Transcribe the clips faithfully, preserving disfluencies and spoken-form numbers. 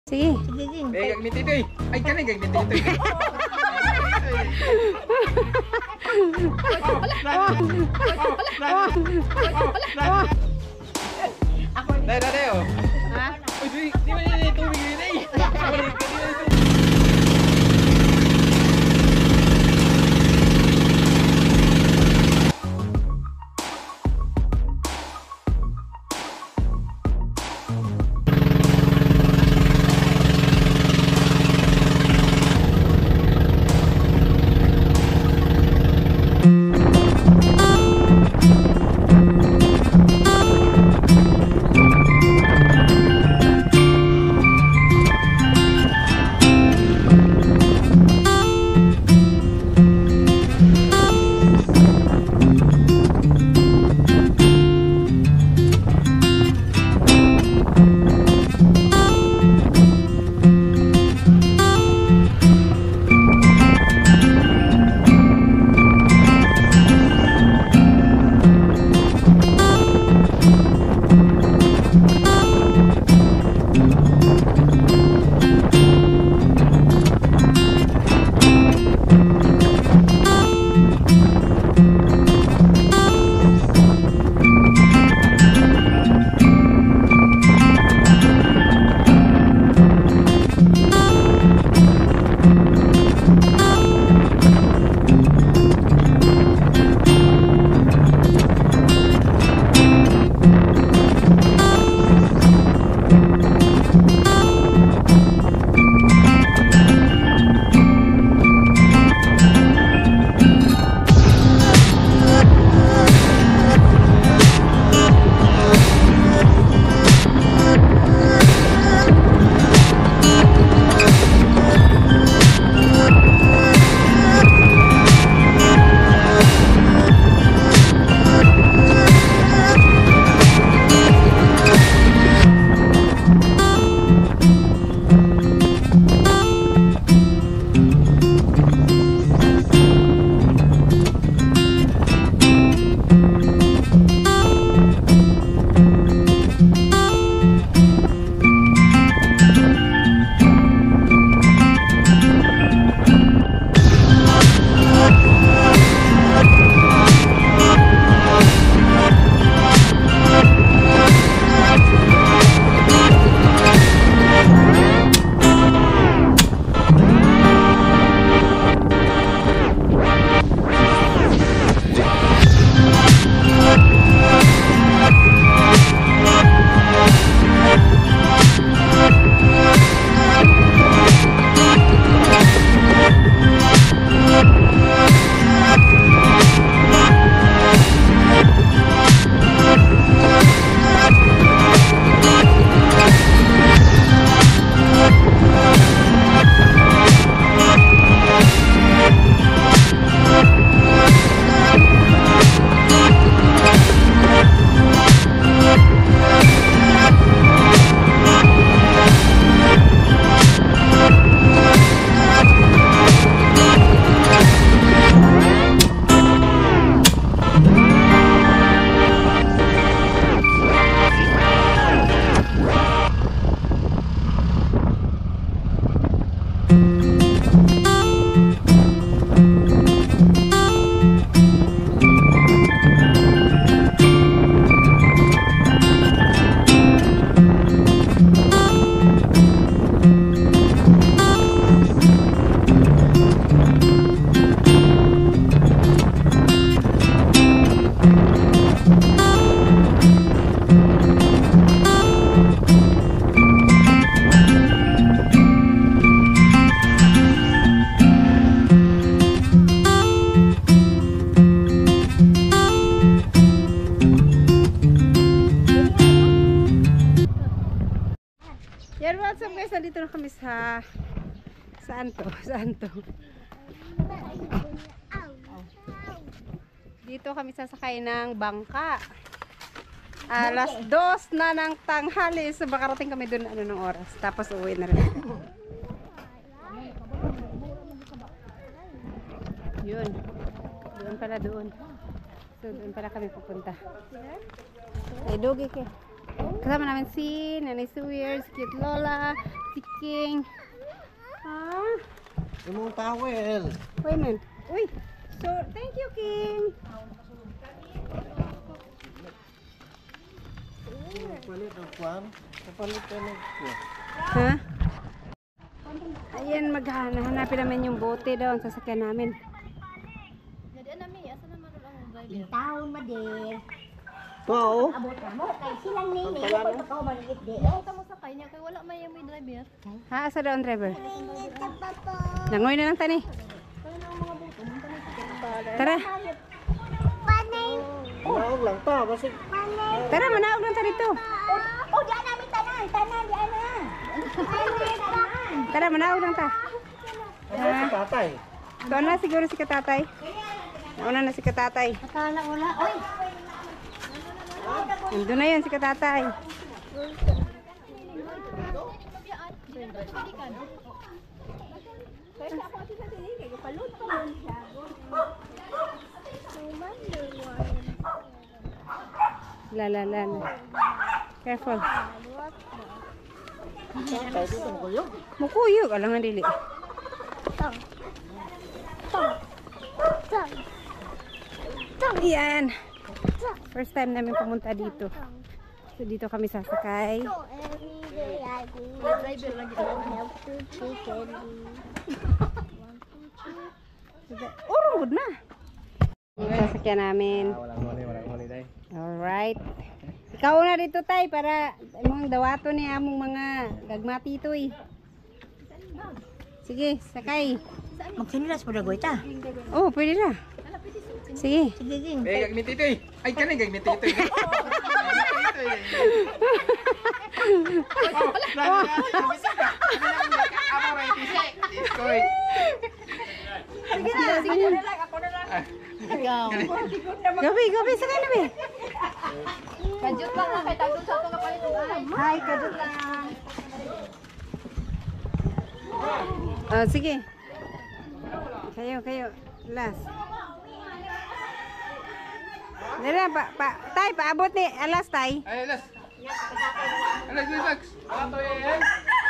Sige. Sige, Jing. Eh, gagmit ito eh. Ay, kanay gagmit ito eh. Dahil, dahil, oh. Ha? Uy, di, di ba nila ito tubig rin eh. What's up guys, nandito na kami sa saan to? Saan to? Dito kami sasakay ng bangka. Alas dos na ng tanghali. So makarating kami doon ano ng oras. Tapos uwi na rin. Yun. Doon pala doon. So doon pala kami pupunta. Ay dogi ke. Kasama namin si Nanay Suyer, si Kit Lola, Si King. Ah, Yung towel. wait a minute. Uy, so, thank you, King. Palit ang kwan. Kapalit ka ng kwan. Ha? Ayan, maghanapin namin yung bote daw ang sasakyan namin. Taon madir. Oo. Abot na mo kay silang nini ko pa ko maliit di. Oo, tamo sa kanya kay wala may may driver. Ha, asa daw ang driver? Langoy na lang tani. Tara. Manaog lang ta. Basig. Tara, manaog lang ta dito. Oh, di namin tanan, tanan di ana. Tara, manaog lang ta. Ano si tatay? Doon na siguro si katatay. Nauna na si katatay. Akala wala. Oy. Nandun na yan si katatay. La la la la. Careful. Tatay dito ang kuyog. Mukuyog. Alang nga dili. Yan. First time namin pumunta dito. So dito kami sasakay. Driver lagi. Oh, good na. Yung sasakyan namin. Walang huli, walang huli tayo. Alright. Ikaw na dito tay para mga dawato ni among mga gagmati ito eh. Sige, sakay. Magsinilas po dagoy ta. Oh, pwede na. Sige. Sige ging. Eh, gagmit ito eh. Ay, kanin gagmit ito eh. Sige na, sige na. Gabi, gabi, sakay na be. Kajut lang na kay tagdon sa to nga palit ay. Hi, kadot lang. Oh, sige. Kayo, kayo. Last. Dala, pa, pa, tay, paabot ni. Alas, tay. Ay, alas. Alas, relax. Ato eh.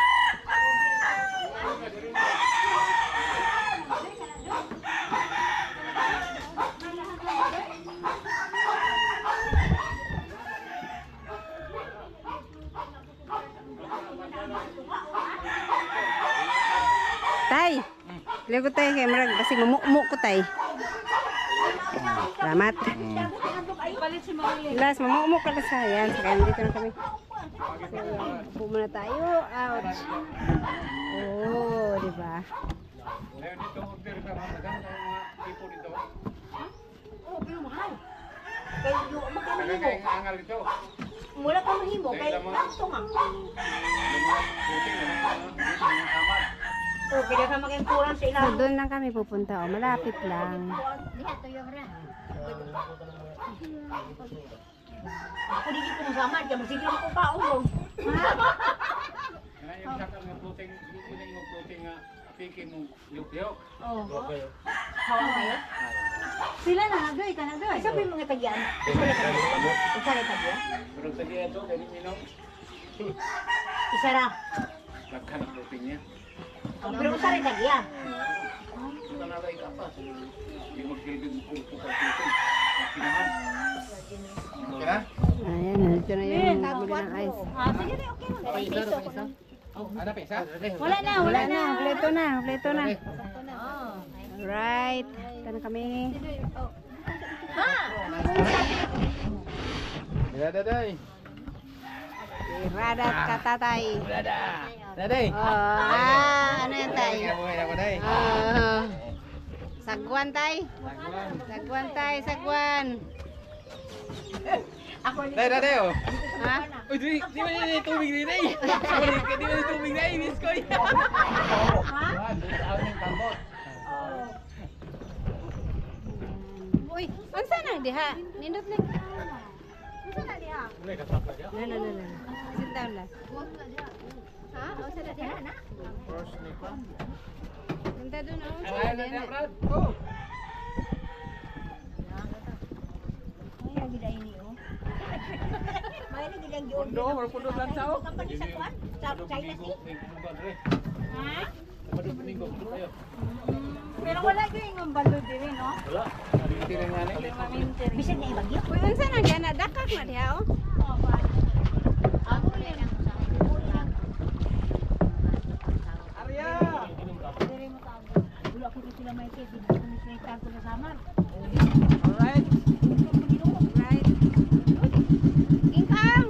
Tay. Ligo tay kay marag kasi mamukmuk ko tay. Salamat. Last, mamukmuk ka na sa yan. Saka dito na kami. So, upo muna tayo. Ouch. Oh, di ba? Ngayon dito, order ka mga maganda mga tipo dito. Oh, pero mahal. Kay yo magkano Talaga mo? kayong angal dito. Mula ka mahimo kay kanto nga. Oh, kaya ka maging kurang sa So, ilang. doon lang kami pupunta. Oh, malapit lang. Diha to yung ra. Ako di ko masama, kaya masigil ko pa ulo. Ngayon sakal nga protein, dito na yung protein nga pikin mong yuk-yuk. Oh. Hawa kayo? Sila na, nagay ka, nagay. Sabi mga tagyan. Isa na tagyan. Isa na tagyan. Pero sa diya ito, dahil minom, Isa na. nagkan ang protein niya. Pero isa na tagyan. Ito na lang ikapas. Yung magkilibig mo kung kung protein. Kinahan. Okay na? Ayan, nandito na yung bumili ng ice. Ah, sige na, okay na. Okay, isa, okay, isa. Ano pa isa? Wala na, Wala na, kompleto na, kompleto na. Oh. Alright, ito na kami. Dada, daday. Iradat katatay. Dada. Daday. Oh, ah, ano yan tay? Kamuhay ako, day. Oh, sagwan tay. Sagwan. Sagwan tay, sagwan. Day, daday, oh. Ha? Uy, di, di ba nila tubig din ay? Sorry, di ba nila tubig na ay, miss ko yan. Uy, unsa na diha? Nindot na. Unsa na diha? Na na na na. Sit down last. Ha? O sa diha na. Punta doon oh. Ang ayaw na niya, Brad. Oh. Ay, lagi na ini, oh. May gilang giorder. Pundo, wala pundo lang tao. Kapan sa kuan? Sa China Sea? Ha? Pero wala gyud yung balo diri, no? Wala. Hindi na nga ni. Bisan na ibagyo. Uy, unsa na gana dakak na diha oh. Ako yan. Arya! Diri mo tago. Wala ko sila may kay di ko ni sila tago sa samar. Alright. Right. Ingkang.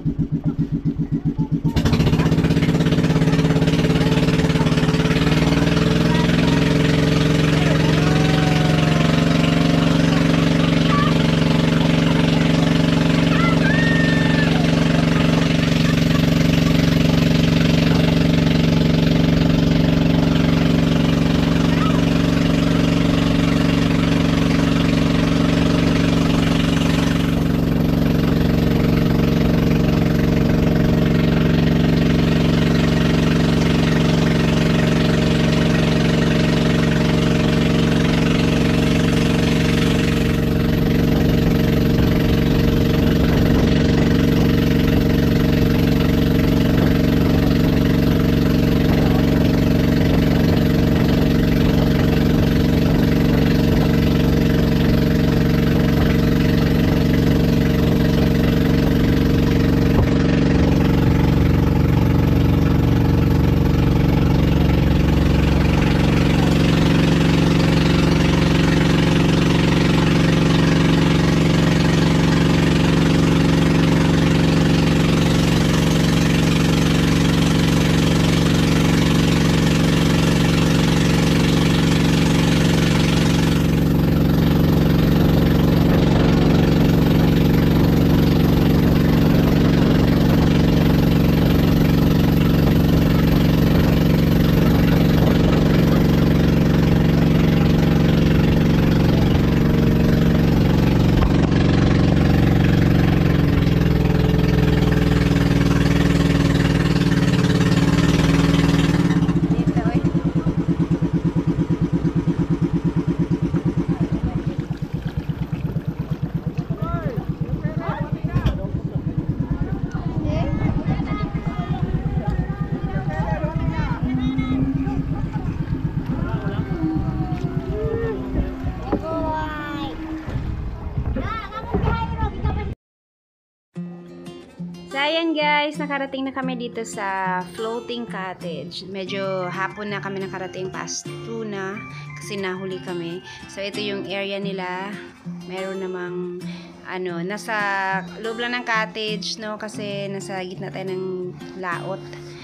So, ayan guys, nakarating na kami dito sa floating cottage. Medyo hapon na kami nakarating, past two na, kasi nahuli kami. So, ito yung area nila. Meron namang, ano, nasa loob lang ng cottage, no, kasi nasa gitna tayo ng laot.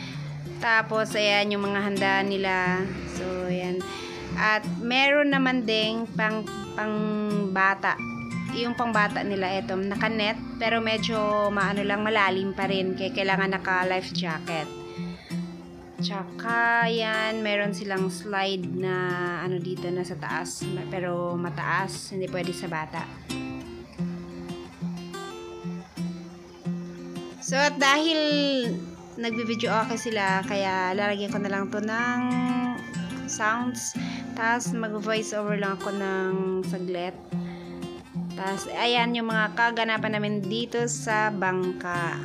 Tapos, ayan, yung mga handa nila. So, ayan. At, meron naman ding pang, pang bata. Yung pangbata nila ito, naka-net, pero medyo maano lang, malalim pa rin, kaya kailangan naka-life jacket. Tsaka, yan, meron silang slide na ano dito, nasa taas, pero mataas, hindi pwede sa bata. So, at dahil nagbibideo okay sila, kaya lalagyan ko na lang to ng sounds, tapos mag-voice over lang ako ng saglit. Tapos, ayan yung mga kaganapan namin dito sa bangka.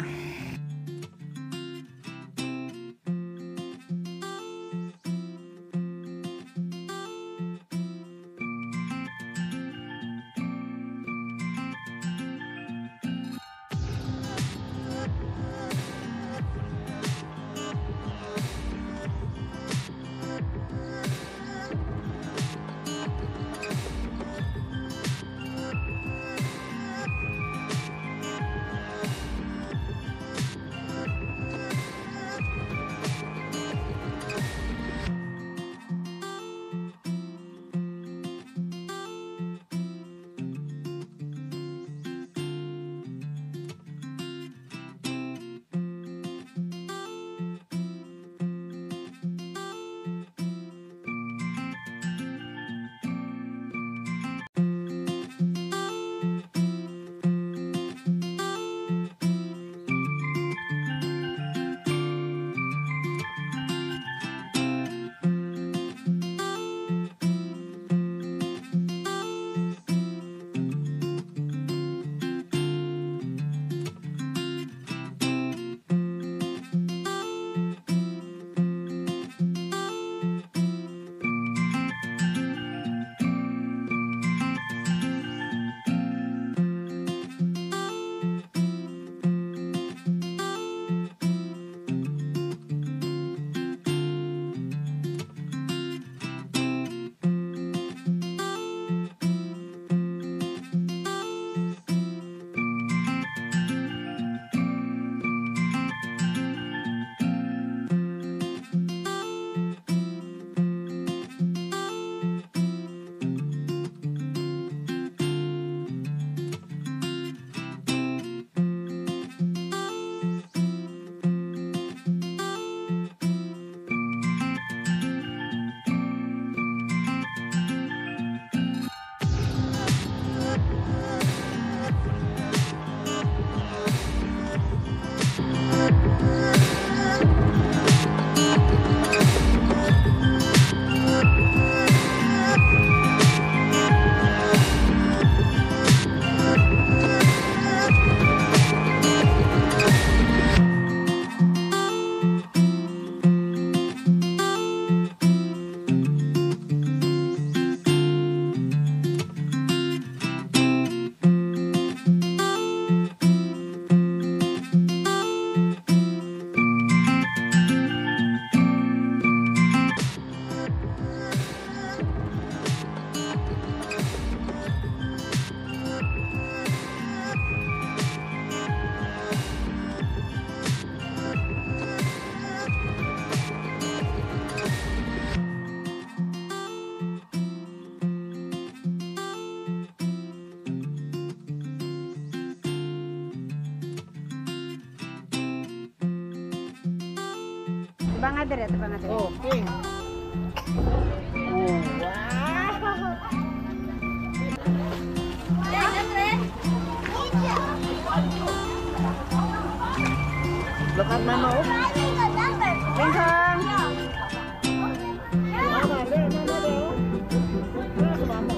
Tabanga dire, tabanga dire. Oh, king. Oh, wow. Look at my mouth. Ringsong! Mama, there, mama, there. There's mama.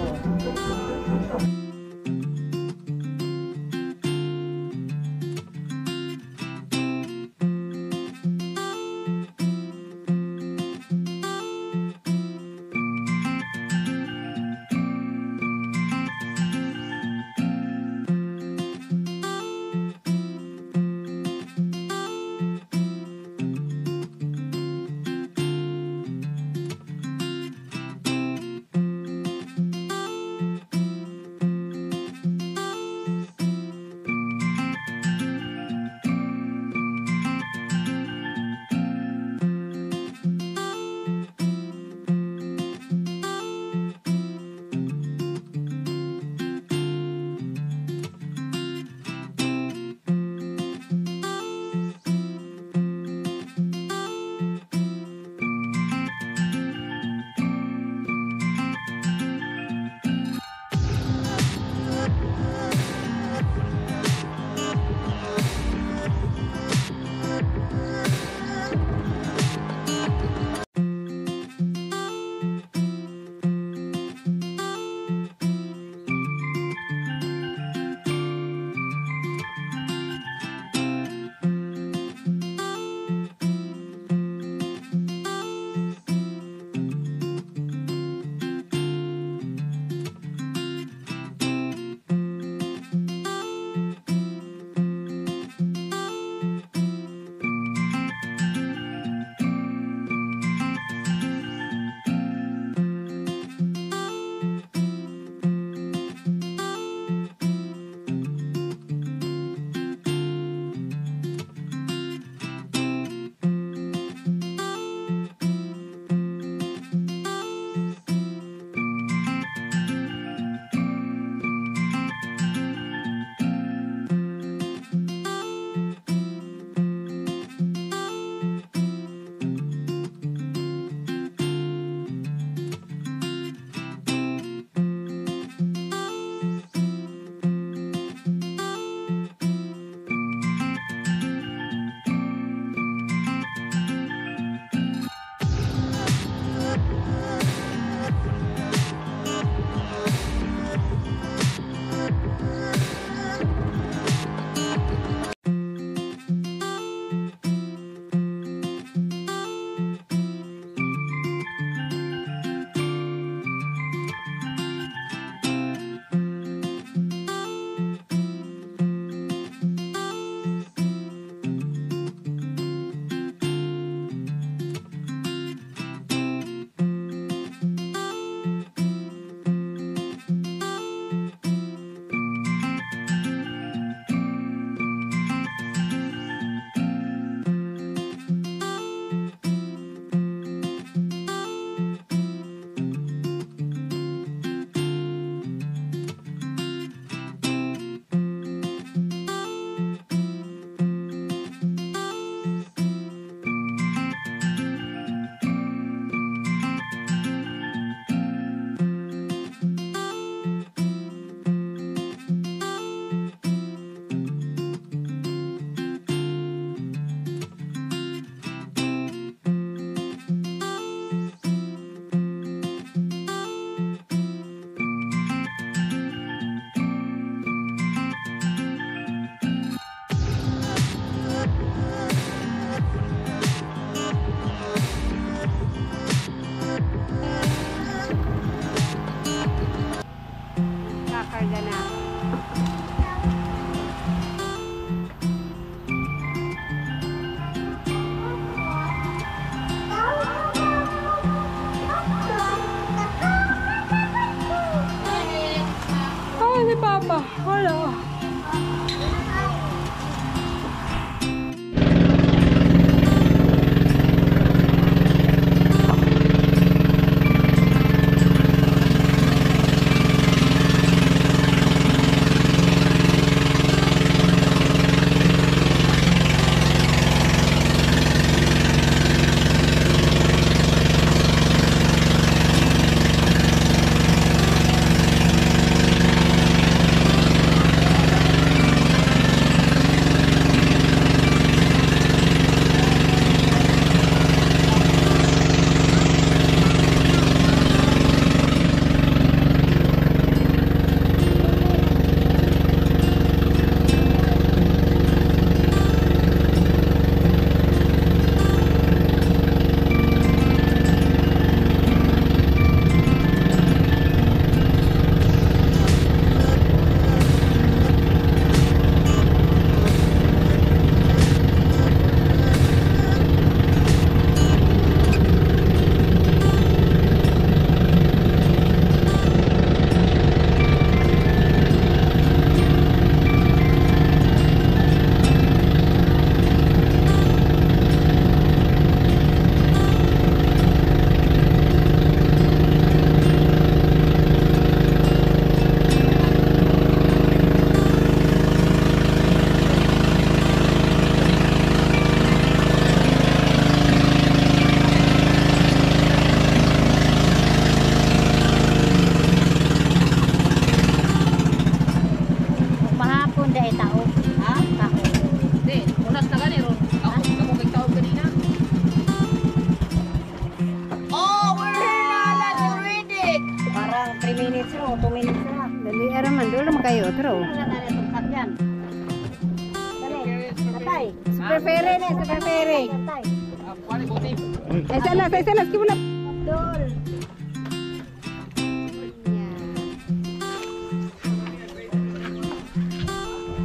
Dol naman kayo, tro. Wala na itong cut yan. Dali. Tatay. Super ferry na, super ferry. Tatay. Ay, salas, ay, salas, kibula. Dol.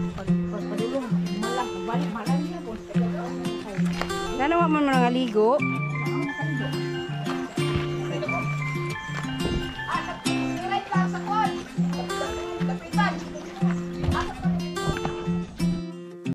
Sana wa man mga ligo.